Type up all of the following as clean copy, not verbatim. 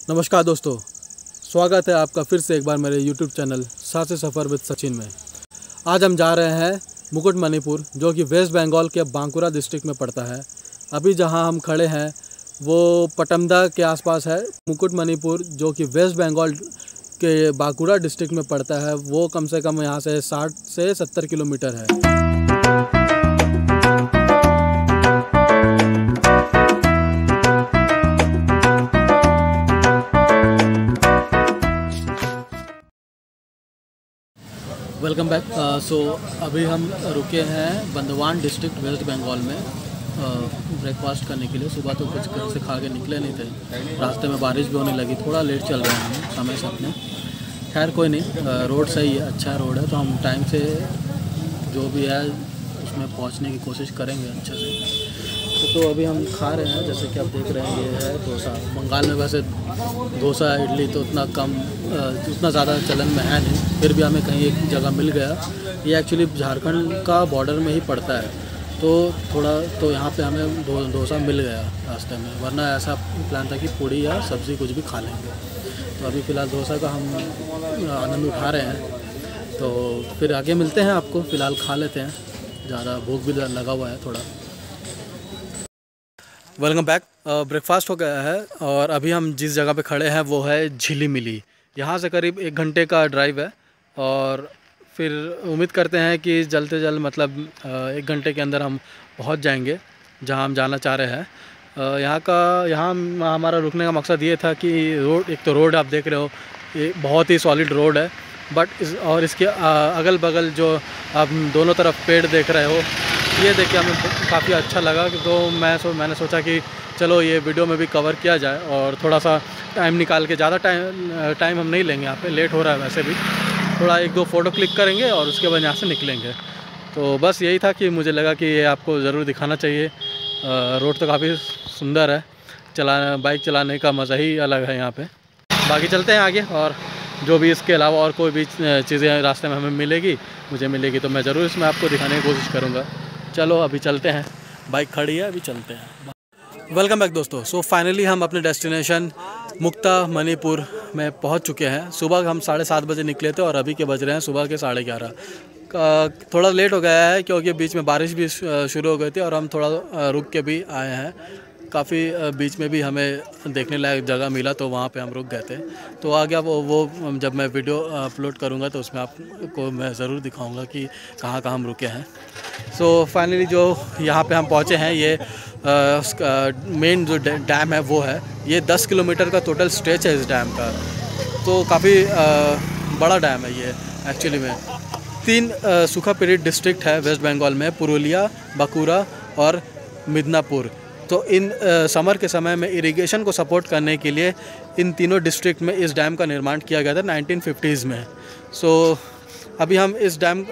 नमस्कार दोस्तों, स्वागत है आपका फिर से एक बार मेरे YouTube चैनल साथ से सफ़र विद सचिन में। आज हम जा रहे हैं मुकुटमणिपुर, जो कि वेस्ट बंगाल के बांकुरा डिस्ट्रिक्ट में पड़ता है। अभी जहां हम खड़े हैं वो पटमदा के आसपास है। मुकुटमणिपुर जो कि वेस्ट बंगाल के बांकुरा डिस्ट्रिक्ट में पड़ता है, वो कम से कम यहाँ से 60 से 70 किलोमीटर है। Welcome back. सो अभी हम रुके हैं बंदवान डिस्ट्रिक्ट वेस्ट बंगाल में ब्रेकफास्ट करने के लिए। सुबह तो कुछ घर से खा के निकले नहीं थे, रास्ते में बारिश भी होने लगी, थोड़ा लेट चल रहे हैं हम समय से अपने। खैर कोई नहीं, रोड सही है, अच्छा रोड है, तो हम टाइम से जो भी है उसमें पहुंचने की कोशिश करेंगे अच्छे से। तो अभी हम खा रहे हैं, जैसे कि आप देख रहे हैं, ये है डोसा। बंगाल में वैसे डोसा इडली तो उतना ज़्यादा चलन में है नहीं, फिर भी हमें कहीं एक जगह मिल गया। ये एक्चुअली झारखंड का बॉर्डर में ही पड़ता है, तो यहाँ पे हमें डोसा मिल गया रास्ते में, वरना ऐसा प्लान था कि पूड़ी या सब्ज़ी कुछ भी खा लेंगे। तो अभी फ़िलहाल डोसा का हम आनंद उठा रहे हैं, तो फिर आगे मिलते हैं आपको। फ़िलहाल खा लेते हैं, ज़्यादा भूख भी लगा हुआ है थोड़ा। Welcome back. ब्रेकफास्ट हो गया है और अभी हम जिस जगह पे खड़े हैं वो है झिलीमिली। यहाँ से करीब 1 घंटे का ड्राइव है और फिर उम्मीद करते हैं कि जल्द से जल्द मतलब 1 घंटे के अंदर हम पहुँच जाएंगे जहाँ हम जाना चाह रहे हैं। यहाँ हमारा रुकने का मकसद ये था कि एक तो रोड आप देख रहे हो, ये बहुत ही सॉलिड रोड है, बट इसके अगल बगल जो आप दोनों तरफ पेड़ देख रहे हो, ये देख के हमें काफ़ी अच्छा लगा। तो मैंने सोचा कि चलो ये वीडियो में भी कवर किया जाए और थोड़ा सा टाइम निकाल के, ज़्यादा टाइम हम नहीं लेंगे, यहाँ पे लेट हो रहा है वैसे भी, थोड़ा 1-2 फ़ोटो क्लिक करेंगे और उसके बाद यहाँ से निकलेंगे। तो बस यही था कि मुझे लगा कि ये आपको ज़रूर दिखाना चाहिए। रोड तो काफ़ी सुंदर है, बाइक चलाने का मज़ा ही अलग है यहाँ पे। बाकी चलते हैं आगे, और जो भी इसके अलावा और कोई भी चीज़ें रास्ते में हमें मुझे मिलेगी तो मैं ज़रूर इसमें आपको दिखाने की कोशिश करूँगा। चलो अभी चलते हैं, बाइक खड़ी है, अभी चलते हैं। वेलकम बैक दोस्तों। सो फाइनली हम अपने डेस्टिनेशन मुक्तामणिपुर में पहुंच चुके हैं। सुबह हम 7:30 बजे निकले थे और अभी के बज रहे हैं सुबह के 11:30। थोड़ा लेट हो गया है क्योंकि बीच में बारिश भी शुरू हो गई थी और हम थोड़ा रुक के भी आए हैं। काफ़ी बीच में भी हमें देखने लायक जगह मिला, तो वहाँ पे हम रुक गए थे। तो आगे वो जब मैं वीडियो अपलोड करूँगा तो उसमें आपको मैं ज़रूर दिखाऊँगा कि कहाँ हम रुके हैं। सो फाइनली जो यहाँ पे हम पहुँचे हैं, ये मेन जो डैम है वो है। ये 10 किलोमीटर का टोटल स्ट्रेच है इस डैम का, तो काफ़ी बड़ा डैम है ये एक्चुअली में। 3 सूखा पीड़ित डिस्ट्रिक्ट है वेस्ट बंगाल में, पुरुलिया, बांकुरा और मिदनापुर। तो इन समर के समय में इरिगेशन को सपोर्ट करने के लिए इन तीनों डिस्ट्रिक्ट में इस डैम का निर्माण किया गया था 1950s में। सो अभी हम इस डैम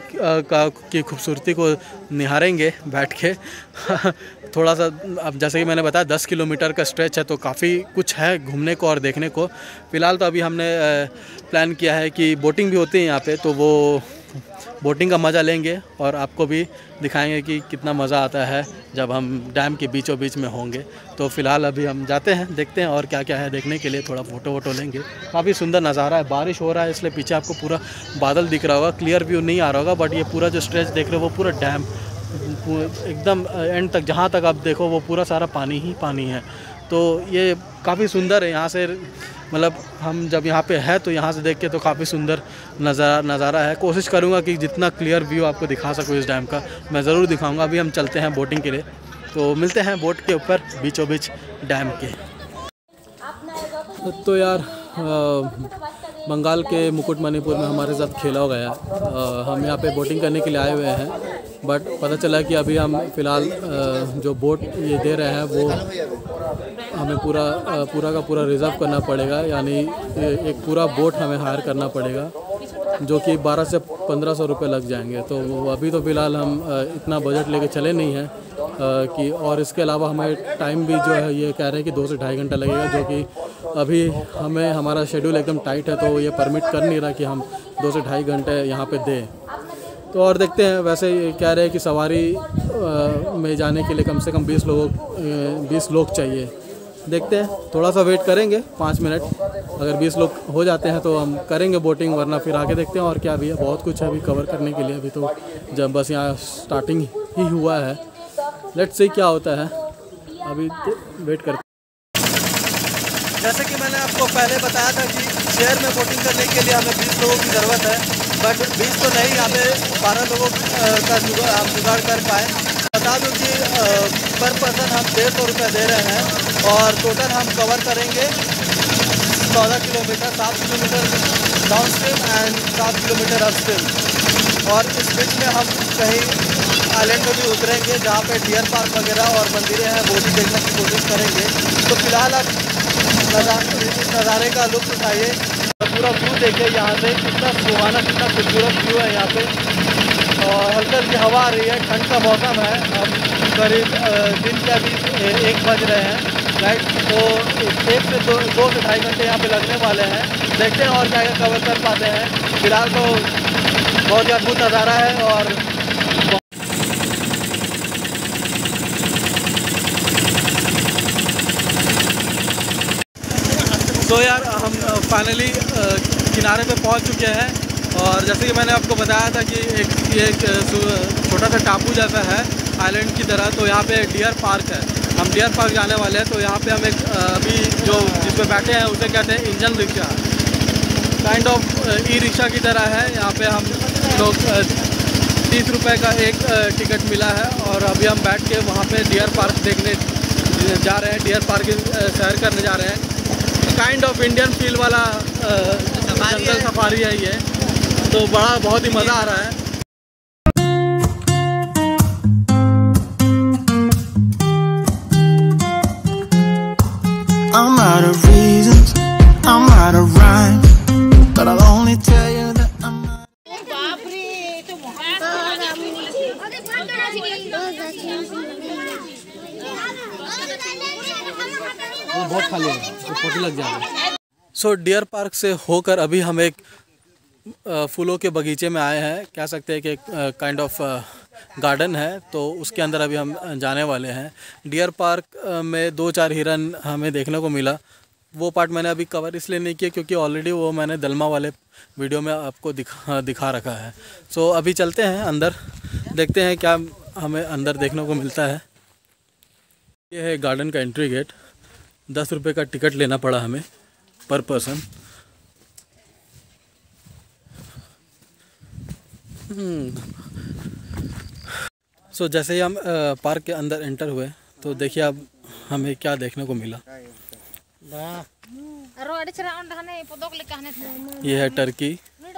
की खूबसूरती को निहारेंगे बैठ के। थोड़ा सा, अब जैसे कि मैंने बताया 10 किलोमीटर का स्ट्रेच है, तो काफ़ी कुछ है घूमने को और देखने को। फ़िलहाल तो अभी हमने प्लान किया है कि बोटिंग भी होती है यहाँ पे, तो वो बोटिंग का मज़ा लेंगे और आपको भी दिखाएंगे कि कितना मज़ा आता है जब हम डैम के बीचों बीच में होंगे। तो फ़िलहाल अभी हम जाते हैं, देखते हैं और क्या क्या है देखने के लिए। थोड़ा फ़ोटो लेंगे। काफ़ी सुंदर नज़ारा है, बारिश हो रहा है इसलिए पीछे आपको पूरा बादल दिख रहा होगा, क्लियर व्यू नहीं आ रहा होगा, बट ये पूरा जो स्ट्रेच देख रहे हो वो पूरा डैम एकदम एंड तक, जहाँ तक आप देखो वो पूरा सारा पानी ही पानी है। तो ये काफ़ी सुंदर है। यहाँ से मतलब हम जब यहाँ पे है तो यहाँ से देख के तो काफ़ी सुंदर नज़ारा है। कोशिश करूँगा कि जितना क्लियर व्यू आपको दिखा सकूँ इस डैम का, मैं ज़रूर दिखाऊँगा। अभी हम चलते हैं बोटिंग के लिए, तो मिलते हैं बोट के ऊपर बीचों बीच डैम के। तो यार बंगाल के मुकुटमणिपुर में हमारे साथ खेला हो गया। हम यहाँ पे बोटिंग करने के लिए आए हुए हैं, बट पता चला कि अभी हम फ़िलहाल जो बोट ये दे रहे हैं वो हमें पूरा का पूरा रिज़र्व करना पड़ेगा, यानी एक पूरा बोट हमें हायर करना पड़ेगा, जो कि 1200 से 1500 रुपये लग जाएंगे। तो अभी तो फ़िलहाल हम इतना बजट लेके चले नहीं हैं कि, और इसके अलावा हमें टाइम भी जो है ये कह रहे हैं कि 2 से ढाई घंटा लगेगा, जो कि अभी हमारा शेड्यूल एकदम टाइट है, तो ये परमिट कर नहीं रहा कि हम 2 से ढाई घंटे यहाँ पे दें। तो और देखते हैं। वैसे कह रहे हैं कि सवारी में जाने के लिए कम से कम 20 लोग चाहिए, देखते हैं, थोड़ा सा वेट करेंगे 5 मिनट। अगर 20 लोग हो जाते हैं तो हम करेंगे बोटिंग, वरना फिर आगे देखते हैं और क्या भी है। बहुत कुछ है अभी कवर करने के लिए, अभी तो जब बस यहाँ स्टार्टिंग ही हुआ है। लेट्स सी क्या होता है, अभी वेट करते हैं। जैसे कि मैंने आपको पहले बताया था कि शेयर में बोटिंग करने के लिए हमें 20 लोगों की ज़रूरत है, बट 20 तो नहीं, यहाँ पे 12 लोगों का हम जुगाड़ कर पाए। बता दूँ कि पर पर्सन हम 150 रुपये दे रहे हैं और टोटल हम कवर करेंगे 14 kilometre, 7 kilometre downstream and 7 kilometre upstream. और इस बीच में हम कहीं आइलैंड में भी उतरेंगे जहाँ पे डियर पार्क वगैरह और मंदिरें हैं, वो भी देखने की कोशिश करेंगे। तो फिलहाल आप नज़ारे का लुत्फ़ उठाइए, पूरा व्यू देखिए यहाँ से, कितना सुहाना, कितना खूबसूरत व्यू है यहाँ पे। और हल्की हल्की हवा आ रही है, ठंड का मौसम है। अब करीब दिन के अभी 1 बज रहे हैं राइट, तो 1 से 2 से ढाई घंटे यहाँ पे लगने वाले हैं। देखते हैं और क्या क्या कवर कर पाते हैं। फिलहाल तो बहुत ही अद्भुत नज़ारा है। और तो यार हम फाइनली किनारे पे पहुंच चुके हैं। और जैसे कि मैंने आपको बताया था कि एक छोटा सा टापू जैसा है आइलैंड की तरह, तो यहाँ पे डियर पार्क है। हम डियर पार्क जाने वाले हैं। तो यहाँ पे हम एक अभी जो जिस पे बैठे हैं उसे कहते हैं engine rickshaw, kind of E rickshaw की तरह है। यहाँ पे हम लोग 30 रुपये का एक टिकट मिला है और अभी हम बैठ के वहाँ पे डियर पार्क देखने जा रहे हैं, डियर पार्क की सैर करने जा रहे हैं। काइंड ऑफ इंडियन फील वाला जंगल सफारी है ये, तो बहुत ही मज़ा आ रहा है। I'm out of reasons, I'm out of rhyme, but I'll only tell you that I'm not. बहुत खाली है, तो फोटो लग जाएगा। सो डियर पार्क से होकर अभी हम एक फूलों के बगीचे में आए हैं, कह सकते हैं कि एक काइंड ऑफ गार्डन है। तो उसके अंदर अभी हम जाने वाले हैं। डियर पार्क में 2-4 हिरन हमें देखने को मिला। वो पार्ट मैंने अभी कवर इसलिए नहीं किया क्योंकि ऑलरेडी वो मैंने दलमा वाले वीडियो में आपको दिखा रखा है। सो अभी चलते हैं अंदर, देखते हैं क्या हमें अंदर देखने को मिलता है। ये है गार्डन का एंट्री गेट। 10 रुपये का टिकट लेना पड़ा हमें पर पर्सन। सो जैसे ही हम पार्क के अंदर एंटर हुए तो देखिए अब हमें क्या देखने को मिला। ये है टर्की।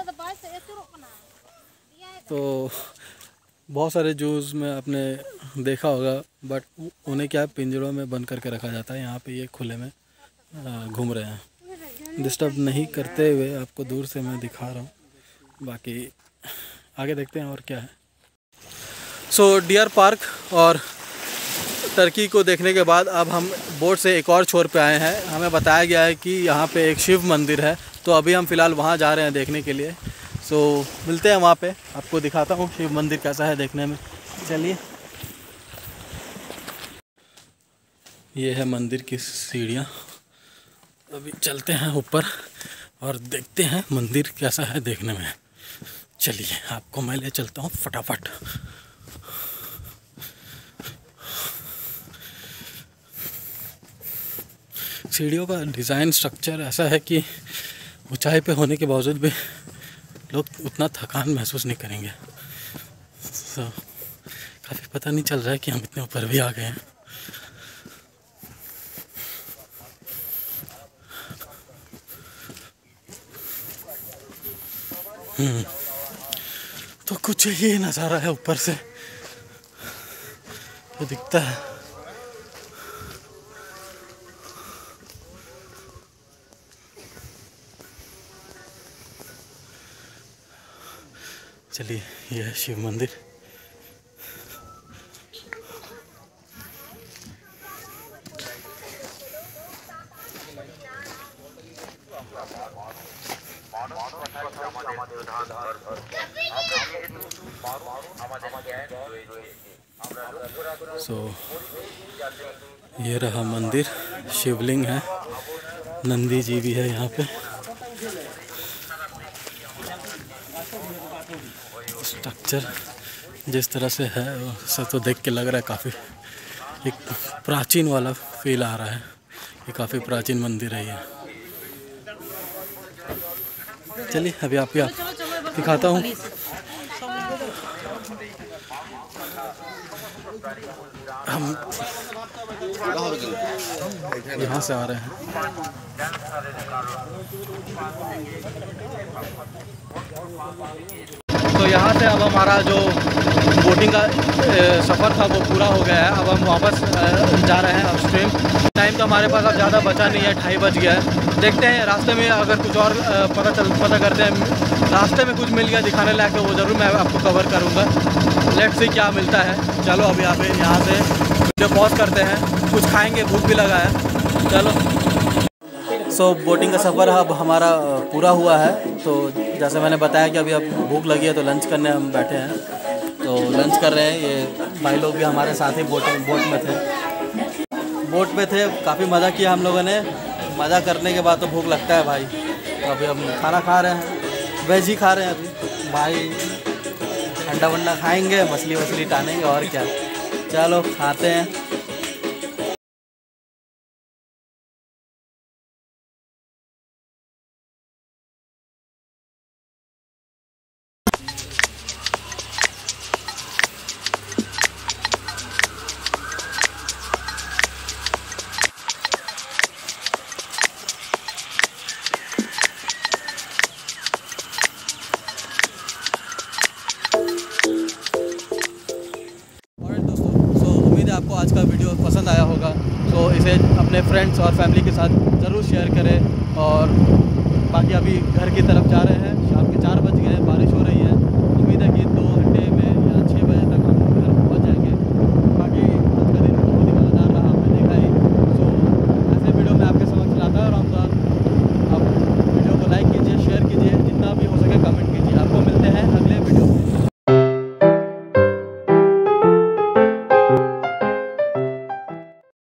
तो बहुत सारे जूस में आपने देखा होगा, बट उन्हें क्या पिंजरों में बंद करके रखा जाता है। यहाँ पे ये खुले में घूम रहे हैं। डिस्टर्ब नहीं करते हुए आपको दूर से मैं दिखा रहा हूँ, बाकी आगे देखते हैं और क्या है। सो डियर पार्क और टर्की को देखने के बाद अब हम बोट से एक और छोर पे आए हैं। हमें बताया गया है कि यहाँ पे एक शिव मंदिर है, तो अभी हम फ़िलहाल वहाँ जा रहे हैं देखने के लिए। सो मिलते हैं वहाँ पे, आपको दिखाता हूँ शिव मंदिर कैसा है देखने में। चलिए, ये है मंदिर की सीढ़ियाँ। अभी चलते हैं ऊपर और देखते हैं मंदिर कैसा है देखने में। चलिए, आपको मैं ले चलता हूँ फटाफट। सीढ़ियों का डिज़ाइन स्ट्रक्चर ऐसा है कि ऊंचाई पे होने के बावजूद भी लोग उतना थकान महसूस नहीं करेंगे। तो काफ़ी पता नहीं चल रहा है कि हम इतने ऊपर भी आ गए हैं। तो कुछ ये नज़ारा है ऊपर से तो दिखता है। चलिए, यह है शिव मंदिर। सो ये रहा मंदिर। शिवलिंग है, नंदी जी भी है यहाँ पे। स्ट्रक्चर जिस तरह से है सब तो देख के लग रहा है काफ़ी एक प्राचीन वाला फील आ रहा है। ये काफ़ी प्राचीन मंदिर है ये। चलिए अभी आपको दिखाता हूँ। हम यहाँ से आ रहे हैं। तो यहाँ से अब हमारा जो बोटिंग का सफ़र था वो पूरा हो गया है। अब हम वापस जा रहे हैं अपस्ट्रीम। टाइम तो हमारे पास अब ज़्यादा बचा नहीं है, 2:30 बज गया है। देखते हैं रास्ते में अगर कुछ और पता करते हैं। रास्ते में कुछ मिल गया दिखाने लायक तो वो ज़रूर मैं आपको कवर करूँगा। लेट्स सी क्या मिलता है। चलो अभी यहाँ से वीडियो पॉज करते हैं, कुछ खाएँगे, भूख भी लगा है। चलो। सो बोटिंग का सफ़र अब हमारा पूरा हुआ है। तो जैसे मैंने बताया कि अभी अब भूख लगी है तो लंच करने हम बैठे हैं। तो लंच कर रहे हैं। ये भाई लोग भी हमारे साथ ही बोट में थे। काफ़ी मज़ा किया हम लोगों ने। मज़ा करने के बाद तो भूख लगता है भाई। तो अभी हम खाना खा रहे हैं, वेज ही खा रहे हैं अभी भाई। अंडा वंडा खाएँगे, मछली वछली टानेंगे और क्या। चलो खाते हैं। आपको आज का वीडियो पसंद आया होगा तो इसे अपने फ्रेंड्स और फैमिली के साथ ज़रूर शेयर करें। और बाकी अभी घर की तरफ जा रहे हैं। शाम के 4 बज गए हैं, बारिश हो रही है।